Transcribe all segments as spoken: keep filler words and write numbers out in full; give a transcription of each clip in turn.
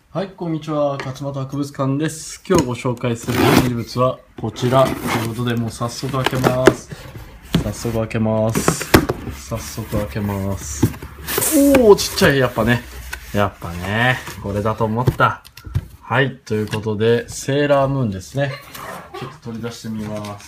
はい、こんにちは。勝俣博物館です。今日ご紹介する展示物はこちら。ということで、もう早速開けます。早速開けます。早速開けます。おー、ちっちゃい。やっぱね。やっぱね。これだと思った。はい、ということで、セーラームーンですね。ちょっと取り出してみます。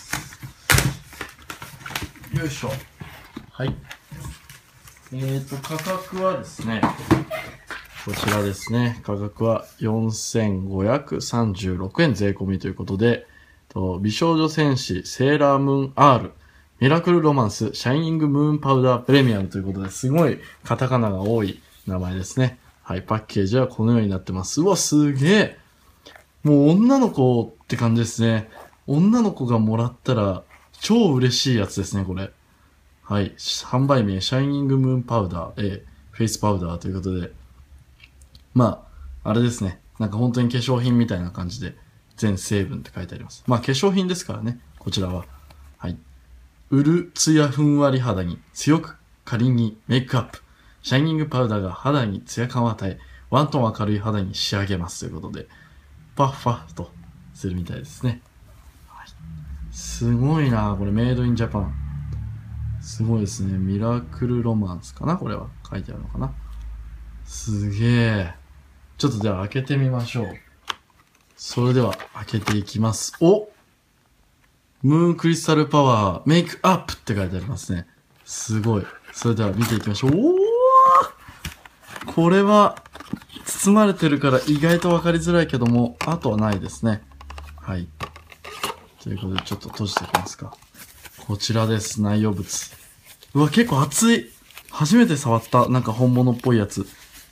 よいしょ。はい。えーと、価格はですね、こちらですね。価格はよんせんごひゃくさんじゅうろくえん税込みということで、と美少女戦士セーラームーン R、ミラクルロマンス、シャイニングムーンパウダープレミアムということで、すごいカタカナが多い名前ですね。はい、パッケージはこのようになってます。うわ、すげえ。もう女の子って感じですね。女の子がもらったら超嬉しいやつですね、これ。はい、販売名、シャイニングムーンパウダー、えー、フェイスパウダーということで、まあ、あれですね。なんか本当に化粧品みたいな感じで、全成分って書いてあります。まあ、化粧品ですからね、こちらは。はい。うるツヤふんわり肌に強く仮にメイクアップ。シャイニングパウダーが肌にツヤ感を与え、ワントン明るい肌に仕上げますということで、パッファッとするみたいですね。はい、すごいなこれメイドインジャパン。すごいですね。ミラクルロマンスかなこれは。書いてあるのかな。すげえ。ちょっとでは開けてみましょう。それでは開けていきます。おムーンクリスタルパワーメイクアップって書いてありますね。すごい。それでは見ていきましょう。おーこれは包まれてるから意外と分かりづらいけども、あとはないですね。はい。ということでちょっと閉じていきますか。こちらです。内容物。うわ、結構熱い。初めて触ったなんか本物っぽいやつ。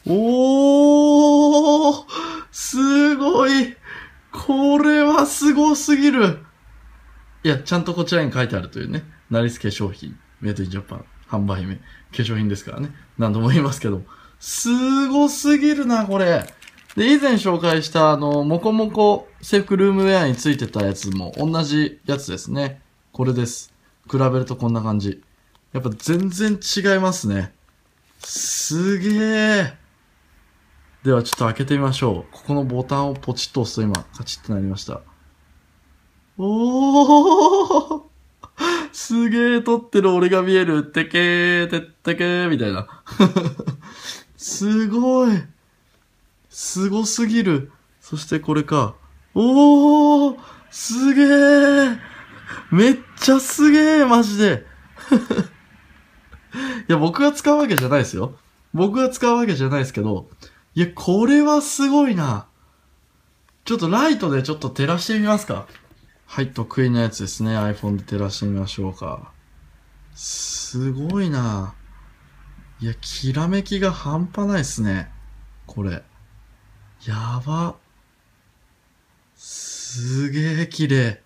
おーすごいこれはすごすぎるいや、ちゃんとこちらに書いてあるというね。ナリス化粧品、メイドインジャパン、販売名、化粧品ですからね。何度も言いますけど。すごすぎるな、これ。で、以前紹介したあの、もこもこ制服ルームウェアについてたやつも同じやつですね。これです。比べるとこんな感じ。やっぱ全然違いますね。すげー。ではちょっと開けてみましょう。ここのボタンをポチッと押すと今、カチッとなりました。おーすげー、撮ってる俺が見える。てけー、てってけー、みたいな。すごい。すごすぎる。そしてこれか。おーすげーめっちゃすげーマジで。いや、僕が使うわけじゃないですよ。僕が使うわけじゃないですけど、いや、これはすごいな。ちょっとライトでちょっと照らしてみますか。はい、得意なやつですね。iPhone で照らしてみましょうか。すごいな。いや、きらめきが半端ないっすね。これ。やば。すげえ綺麗。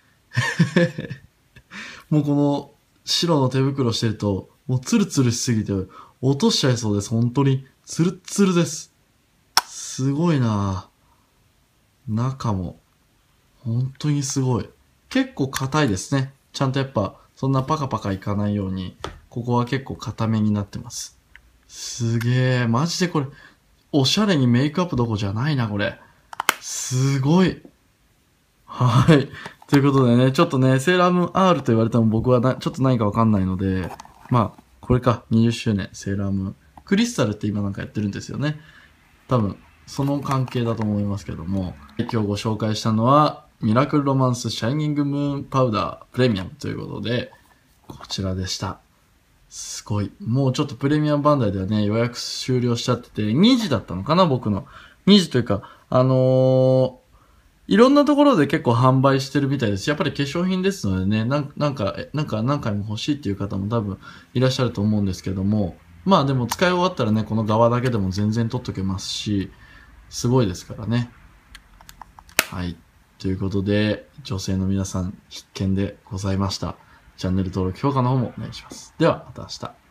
もうこの白の手袋してると、もうツルツルしすぎて落としちゃいそうです。本当に。ツルッツルです。すごいな。中も。本当にすごい。結構硬いですね。ちゃんとやっぱ、そんなパカパカいかないように、ここは結構硬めになってます。すげえ。マジでこれ、おしゃれにメイクアップどこじゃないな、これ。すごい。はい。ということでね、ちょっとね、セーラームーン R と言われても僕はなちょっと何かわかんないので、まあ、これか、にじゅっしゅうねん、セーラームーン。クリスタルって今なんかやってるんですよね。多分、その関係だと思いますけども、今日ご紹介したのは、ミラクルロマンスシャイニングムーンパウダープレミアムということで、こちらでした。すごい。もうちょっとプレミアムバンダイではね、予約終了しちゃってて、にじだったのかな、僕の。にじというか、あのー、いろんなところで結構販売してるみたいです。やっぱり化粧品ですのでね、なんなんか、なんか何回も欲しいっていう方も多分いらっしゃると思うんですけども、まあでも使い終わったらね、この側だけでも全然取っとけますし、すごいですからね。はい。ということで、女性の皆さん必見でございました。チャンネル登録、評価の方もお願いします。では、また明日。